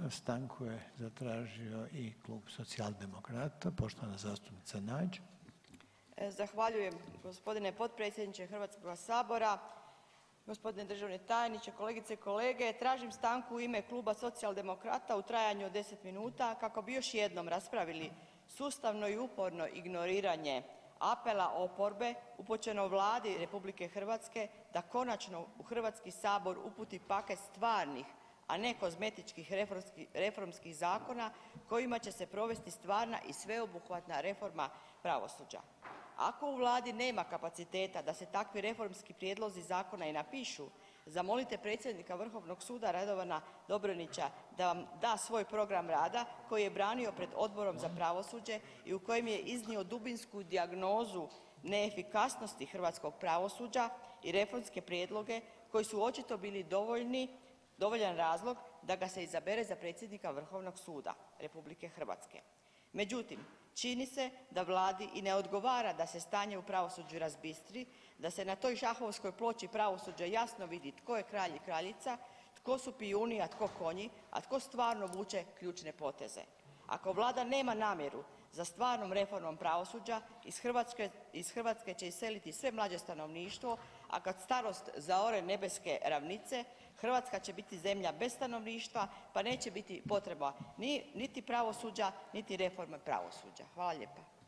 stanku je zatražio i Klub Socijaldemokrata, poštovana zastupnica Nađ. Zahvaljujem gospodine potpredsjedniče Hrvatskoga sabora, gospodine državni tajniče, kolegice i kolege. Tražim stanku u ime Kluba Socijaldemokrata u trajanju od 10 minuta kako bi još jednom raspravili sustavno i uporno ignoriranje apela oporbe upućeno Vladi RH da konačno u Hrvatski sabor uputi paket stvarnih, a ne kozmetičkih reformskih zakona kojima će se provesti stvarna i sveobuhvatna reforma pravosuđa. Ako u Vladi nema kapaciteta da se takvi reformski prijedlozi zakona i napišu, zamolite predsjednika Vrhovnog suda Radovana Dobronića da vam da svoj program rada koji je branio pred Odborom za pravosuđe i u kojem je iznio dubinsku dijagnozu neefikasnosti hrvatskog pravosuđa i reformske prijedloge koji su očito bili dovoljan razlog da ga se izabere za predsjednika Vrhovnog suda RH. Međutim, čini se da Vladi i ne odgovara da se stanje u pravosuđu razbistri, da se na toj šahovskoj ploči pravosuđa jasno vidi tko je kralj i kraljica, tko su pijuni, a tko konji, a tko stvarno vuče ključne poteze. Ako Vlada nema namjeru za stvarnom reformom pravosuđa iz Hrvatske će iseliti sve mlađe stanovništvo, a kad starost zaore nebeske ravnice Hrvatska će biti zemlja bez stanovništva pa neće biti potreba niti pravosuđa, niti reforme pravosuđa. Hvala lijepa.